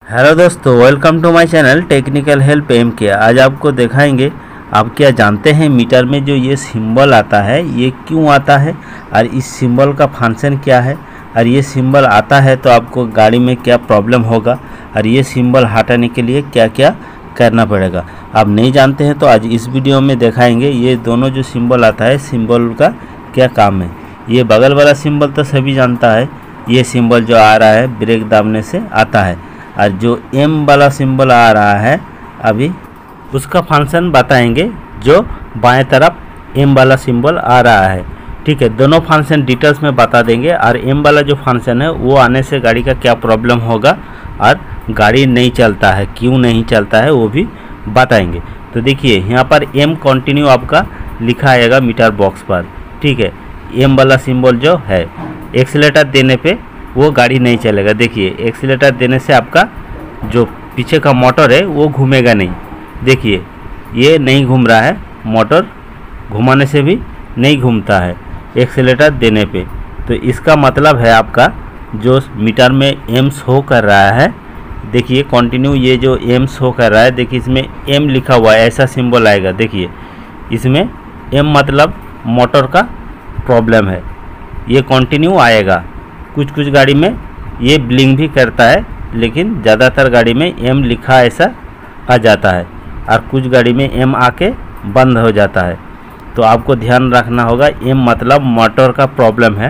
Hello दोस्तों, welcome to my channel technical help M K. आज आपको दिखाएंगे, आप क्या जानते हैं मीटर में जो ये सिंबल आता है ये क्यों आता है और इस सिंबल का फंक्शन क्या है, और ये सिंबल आता है तो आपको गाड़ी में क्या प्रॉब्लम होगा और ये सिंबल हटाने के लिए क्या क्या करना पड़ेगा। आप नहीं जानते हैं तो आज इस वीडियो में दिखाएंगे ये दोनों जो सिंबल आता है सिंबल का क्या काम है। ये बगल वाला सिंबल तो सभी जानता है, ये सिंबल जो आ रहा है ब्रेक दाबने से आता है, और जो एम वाला सिंबल आ रहा है अभी उसका फंक्शन बताएंगे। जो बाएं तरफ एम वाला सिंबल आ रहा है, ठीक है, दोनों फंक्शन डिटेल्स में बता देंगे। और एम वाला जो फंक्शन है वो आने से गाड़ी का क्या प्रॉब्लम होगा और गाड़ी नहीं चलता है क्यों नहीं चलता है वो भी बताएंगे। तो देखिए यहाँ पर एम कंटिन्यू आपका लिखा आएगा मीटर बॉक्स पर, ठीक है। एम वाला सिंबल जो है एक्सीलेटर देने पे वो गाड़ी नहीं चलेगा। देखिए एक्सीलेटर देने से आपका जो पीछे का मोटर है वो घूमेगा नहीं। देखिए ये नहीं घूम रहा है, मोटर घुमाने से भी नहीं घूमता है एक्सीलेटर देने पे। तो इसका मतलब है आपका जो मीटर में एम शो कर रहा है, देखिए कंटिन्यू ये जो एम शो कर रहा है, देखिए इसमें एम लिखा हुआ है, ऐसा सिंबल आएगा। देखिए इसमें एम मतलब मोटर का प्रॉब्लम है, ये कंटिन्यू आएगा। कुछ कुछ गाड़ी में ये ब्लिंक भी करता है, लेकिन ज़्यादातर गाड़ी में एम लिखा ऐसा आ जाता है, और कुछ गाड़ी में एम आके बंद हो जाता है। तो आपको ध्यान रखना होगा, एम मतलब मोटर का प्रॉब्लम है,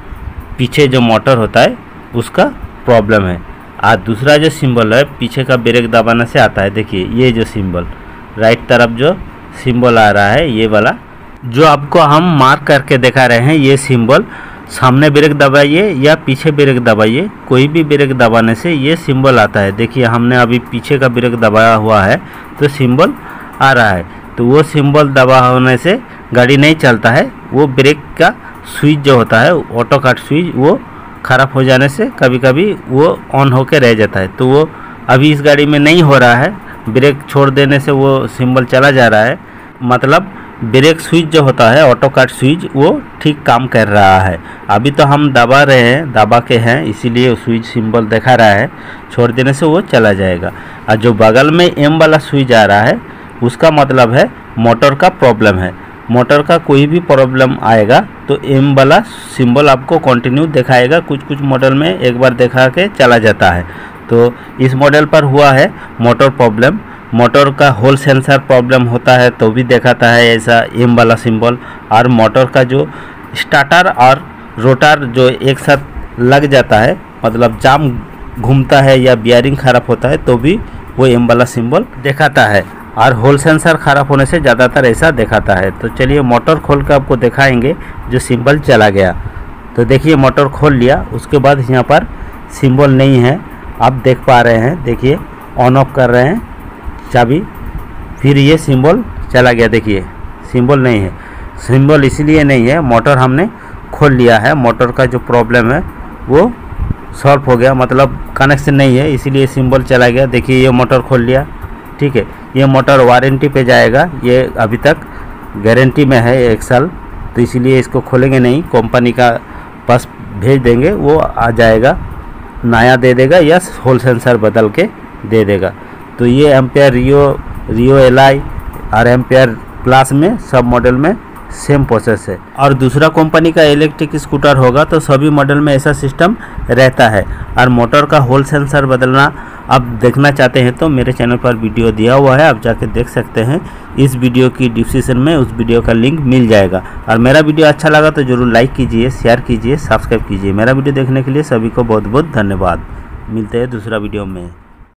पीछे जो मोटर होता है उसका प्रॉब्लम है। और दूसरा जो सिंबल है पीछे का ब्रेक दबाने से आता है। देखिए ये जो सिंबल राइट तरफ जो सिंबल आ रहा है ये वाला जो आपको हम मार्क करके दिखा रहे हैं, ये सिंबल सामने ब्रेक दबाइए या पीछे ब्रेक दबाइए, कोई भी ब्रेक दबाने से ये सिंबल आता है। देखिए हमने अभी पीछे का ब्रेक दबाया हुआ है तो सिंबल आ रहा है, तो वो सिंबल दबा होने से गाड़ी नहीं चलता है। वो ब्रेक का स्विच जो होता है ऑटो कट स्विच वो ख़राब हो जाने से कभी कभी वो ऑन होके रह जाता है। तो वो अभी इस गाड़ी में नहीं हो रहा है, ब्रेक छोड़ देने से वो सिंबल चला जा रहा है, मतलब ब्रेक स्विच जो होता है ऑटो कट स्विच वो ठीक काम कर रहा है। अभी तो हम दबा रहे हैं, दबा के हैं, इसीलिए स्विच सिंबल दिखा रहा है, छोड़ देने से वो चला जाएगा। और जो बगल में एम वाला स्विच आ रहा है उसका मतलब है मोटर का प्रॉब्लम है। मोटर का कोई भी प्रॉब्लम आएगा तो एम वाला सिंबल आपको कंटिन्यू दिखाएगा। कुछ कुछ मॉडल में एक बार दिखा के चला जाता है। तो इस मॉडल पर हुआ है मोटर प्रॉब्लम, मोटर का होल सेंसर प्रॉब्लम होता है तो भी दिखाता है ऐसा एम वाला सिंबल। और मोटर का जो स्टार्टर और रोटर जो एक साथ लग जाता है, मतलब जाम घूमता है या बियरिंग ख़राब होता है तो भी वो एम वाला सिंबल दिखाता है। और होल सेंसर ख़राब होने से ज़्यादातर ऐसा दिखाता है। तो चलिए मोटर खोल कर आपको दिखाएंगे जो सिंबल चला गया। तो देखिए मोटर खोल लिया, उसके बाद यहाँ पर सिंबल नहीं है, आप देख पा रहे हैं। देखिए ऑन ऑफ कर रहे हैं चाबी, फिर ये सिंबल चला गया। देखिए सिंबल नहीं है, सिंबल इसलिए नहीं है, मोटर हमने खोल लिया है, मोटर का जो प्रॉब्लम है वो सॉल्व हो गया, मतलब कनेक्शन नहीं है इसीलिए सिंबल चला गया। देखिए ये मोटर खोल लिया, ठीक है। ये मोटर वारंटी पे जाएगा, ये अभी तक गारंटी में है 1 साल, तो इसीलिए इसको खोलेंगे नहीं, कंपनी का पास भेज देंगे, वो आ जाएगा, नया दे देगा या होल सेंसर बदल के दे देगा। तो ये एम्पेयर रियो एलआई और एम्पेयर प्लस में सब मॉडल में सेम प्रोसेस है। और दूसरा कंपनी का इलेक्ट्रिक स्कूटर होगा तो सभी मॉडल में ऐसा सिस्टम रहता है। और मोटर का होल सेंसर बदलना आप देखना चाहते हैं तो मेरे चैनल पर वीडियो दिया हुआ है, आप जाके देख सकते हैं। इस वीडियो की डिस्क्रिप्शन में उस वीडियो का लिंक मिल जाएगा। और मेरा वीडियो अच्छा लगा तो ज़रूर लाइक कीजिए, शेयर कीजिए, सब्सक्राइब कीजिए। मेरा वीडियो देखने के लिए सभी को बहुत बहुत धन्यवाद। मिलते हैं दूसरा वीडियो में।